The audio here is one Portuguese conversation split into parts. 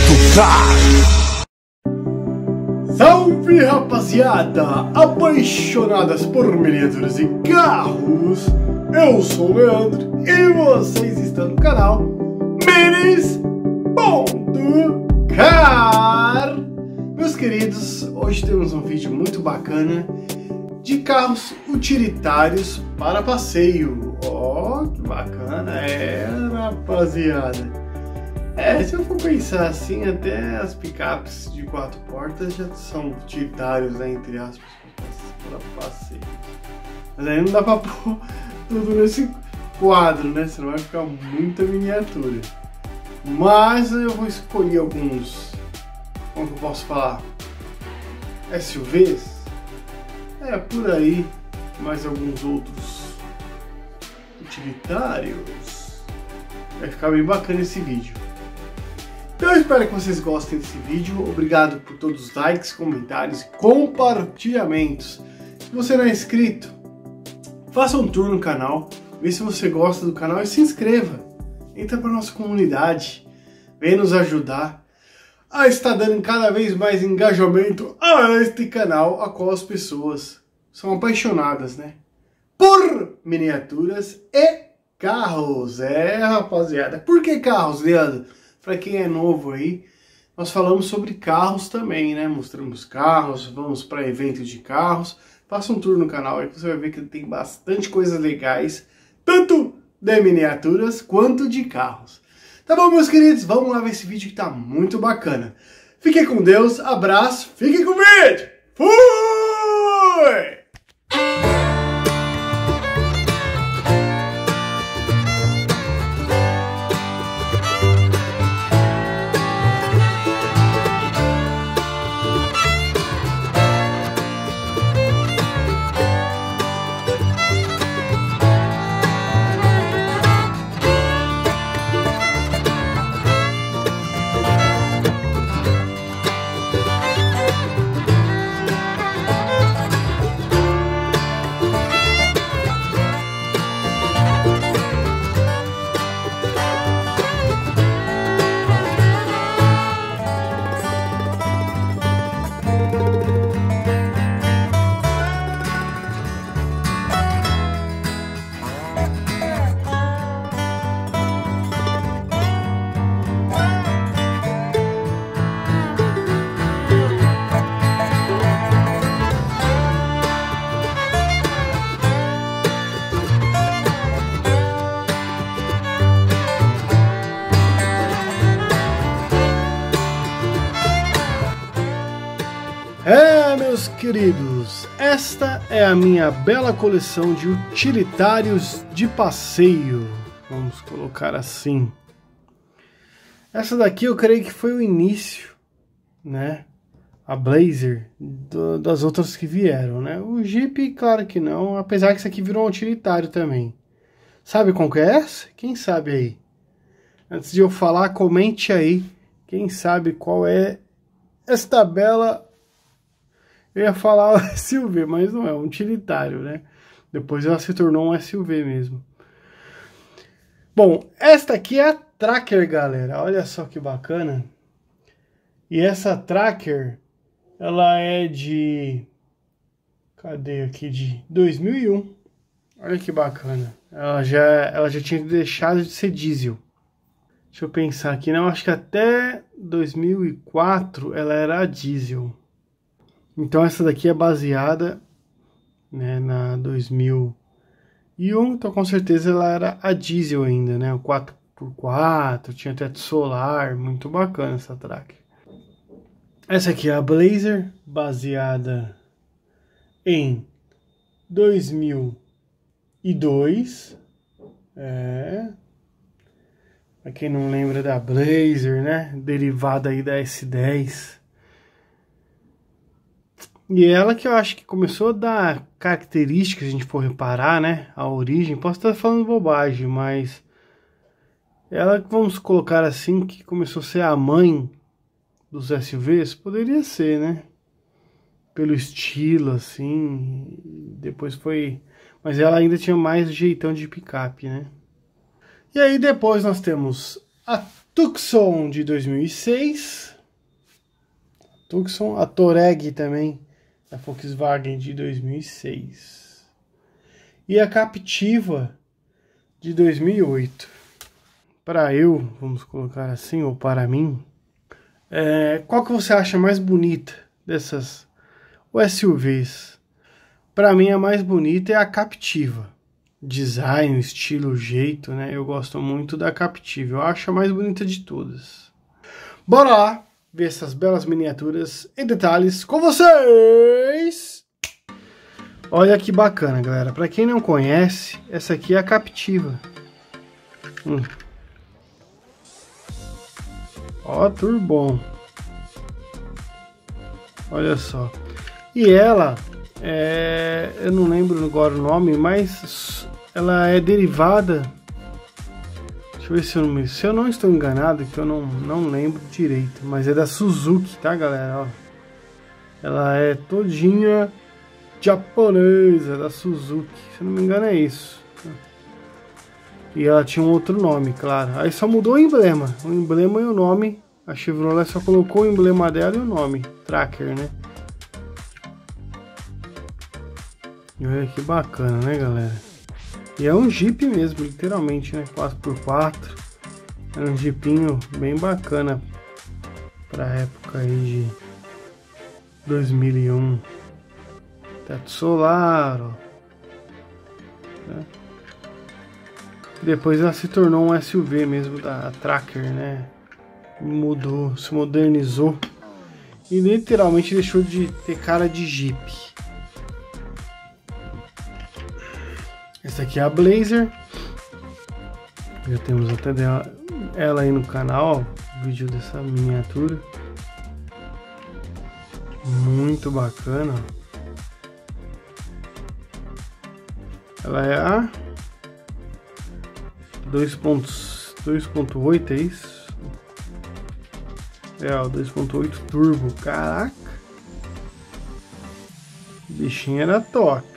Car. Salve, rapaziada, apaixonadas por miniaturas e carros. Eu sou o Leandro e vocês estão no canal Minis.car. Meus queridos, hoje temos um vídeo muito bacana de carros utilitários para passeio. Ó, que bacana, rapaziada. Se eu for pensar assim, até as picapes de 4 portas já são utilitários, né, entre aspas, para passeio. Mas aí não dá para pôr tudo nesse quadro, né, senão vai ficar muita miniatura. Mas eu vou escolher alguns, como que eu posso falar, SUVs, por aí, mais alguns outros utilitários. Vai ficar bem bacana esse vídeo. Então eu espero que vocês gostem desse vídeo. Obrigado por todos os likes, comentários e compartilhamentos. Se você não é inscrito, faça um tour no canal, vê se você gosta do canal e se inscreva. Entra para nossa comunidade, vem nos ajudar a estar dando cada vez mais engajamento a este canal, a qual as pessoas são apaixonadas, né, por miniaturas e carros. Rapaziada, por que carros, Leandro? Para quem é novo aí, nós falamos sobre carros também, né? Mostramos carros, vamos para eventos de carros. Faça um tour no canal aí que você vai ver que tem bastante coisas legais, tanto de miniaturas quanto de carros. Tá bom, meus queridos? Vamos lá ver esse vídeo que tá muito bacana. Fiquem com Deus, abraço, fiquem com o vídeo! Fui! Meus queridos, esta é a minha bela coleção de utilitários de passeio, vamos colocar assim. Essa daqui eu creio que foi o início, né, a Blazer, das outras que vieram, né. O Jeep, claro que não, apesar que essa aqui virou um utilitário também. Sabe qual que é essa? Quem sabe aí? Antes de eu falar, comente aí, quem sabe qual é esta bela... Eu ia falar SUV, mas não é, um utilitário, né? Depois ela se tornou um SUV mesmo. Bom, esta aqui é a Tracker, galera. Olha só que bacana. E essa Tracker, ela é de... Cadê aqui? De 2001. Olha que bacana. Ela já tinha deixado de ser diesel. Deixa eu pensar aqui. Não, acho que até 2004 ela era a diesel. Então essa daqui é baseada, né, na 2001, então com certeza ela era a diesel ainda, né, o 4x4, tinha teto solar, muito bacana essa Tracker. Essa aqui é a Blazer, baseada em 2002, pra quem não lembra da Blazer, né, derivada aí da S10. E ela que eu acho que começou a dar características, se a gente for reparar, né? A origem, posso estar falando bobagem, mas ela, vamos colocar assim, que começou a ser a mãe dos SUVs, poderia ser, né? Pelo estilo, assim, depois foi... Mas ela ainda tinha mais jeitão de picape, né? E aí depois nós temos a Tucson de 2006. Tucson, a Touareg também, da Volkswagen de 2006. E a Captiva de 2008. Para eu, vamos colocar assim, ou para mim, qual que você acha mais bonita dessas SUVs? Para mim a mais bonita é a Captiva. Design, estilo, jeito, né? Eu gosto muito da Captiva. Eu acho a mais bonita de todas. Bora lá ver essas belas miniaturas em detalhes com vocês! Olha que bacana, galera. Para quem não conhece, essa aqui é a Captiva. Ó, turbão. Olha só. E ela, eu não lembro agora o nome, mas ela é derivada. Deixa eu ver se eu não estou enganado, que eu não lembro direito. Mas é da Suzuki, tá, galera? Ó. Ela é todinha japonesa, da Suzuki. Se eu não me engano é isso. E ela tinha um outro nome, claro. Aí só mudou o emblema. O emblema e o nome. A Chevrolet só colocou o emblema dela e o nome. Tracker, né? E olha que bacana, né, galera? E é um Jeep mesmo, literalmente, né? 4x4. É um Jeepinho bem bacana. Pra época aí de 2001. Teto solar, ó. Né? Depois ela se tornou um SUV mesmo da Tracker, né? Mudou, se modernizou e literalmente deixou de ter cara de Jeep. Essa aqui é a Blazer. Já temos até ela aí no canal, ó, vídeo dessa miniatura. Muito bacana. Ela é a 2.8, é isso? É, o 2.8 turbo. Caraca, o bichinho era top,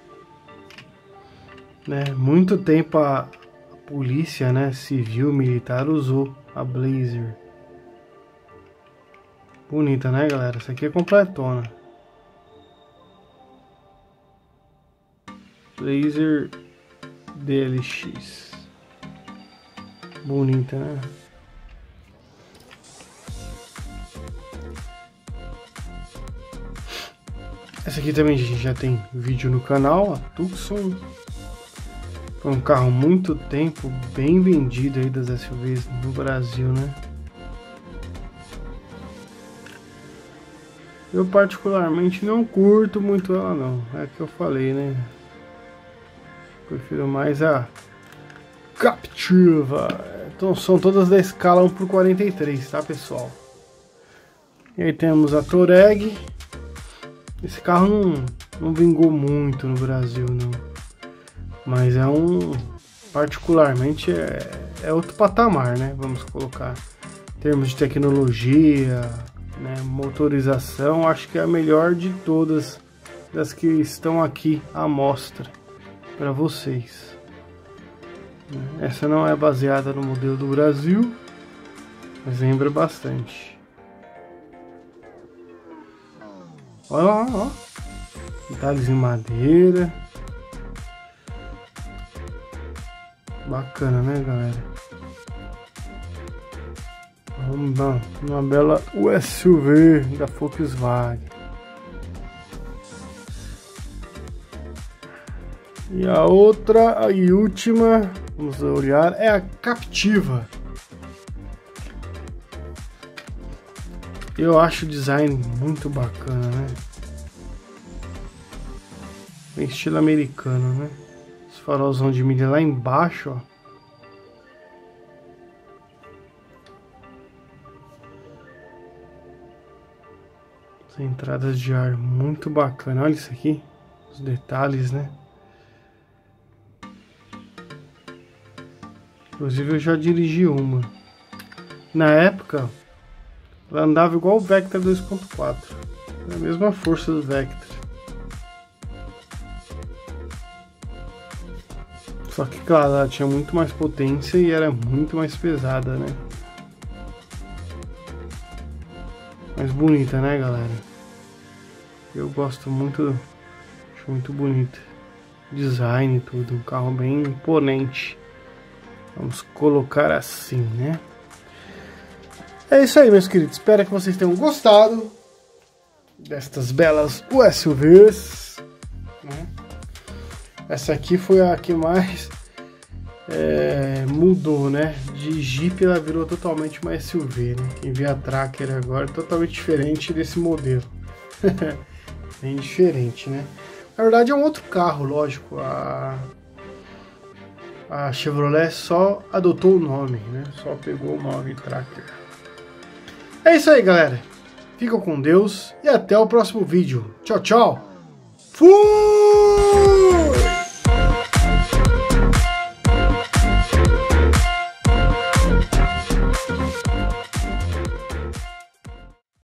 né? Muito tempo a polícia, né, civil, militar usou a Blazer. Bonita, né, galera? Essa aqui é completona. Blazer DLX. Bonita, né? Essa aqui também a gente já tem vídeo no canal, a Tucson. Foi um carro muito tempo bem vendido aí das SUVs no Brasil, né? Eu particularmente não curto muito ela não, é que eu falei, né? Prefiro mais a Captiva. Então são todas da escala 1/43, tá, pessoal? E aí temos a Touareg. Esse carro não vingou muito no Brasil, não. Mas é particularmente é outro patamar, né? Vamos colocar em termos de tecnologia, né, motorização, acho que é a melhor de todas das que estão aqui à mostra para vocês. Essa não é baseada no modelo do Brasil, mas lembra bastante. Olha lá, ó. Detalhes em madeira. Bacana, né, galera? Vamos dar uma bela SUV da Volkswagen. E a outra e última, vamos olhar, é a Captiva. Eu acho o design muito bacana, né? Bem estilo americano, né? Os farolzão de milha lá embaixo, ó. As entradas de ar muito bacana. Olha isso aqui, os detalhes, né? Inclusive eu já dirigi uma. Na época, ela andava igual o Vectra 2.4. É a mesma força do Vectra. Só que, claro, ela tinha muito mais potência e era muito mais pesada, né? mais bonita, né, galera? Eu gosto muito, acho muito bonita. Design e tudo, um carro bem imponente. Vamos colocar assim, né? É isso aí, meus queridos. Espero que vocês tenham gostado destas belas SUVs, né? Essa aqui foi a que mais mudou, né? De Jeep ela virou totalmente uma SUV, né? Quem vê a Tracker agora é totalmente diferente desse modelo. Bem diferente, né? Na verdade é um outro carro, lógico. A Chevrolet só adotou o nome, né? Só pegou o nome Tracker. É isso aí, galera. Fica com Deus e até o próximo vídeo. Tchau, tchau. Fui!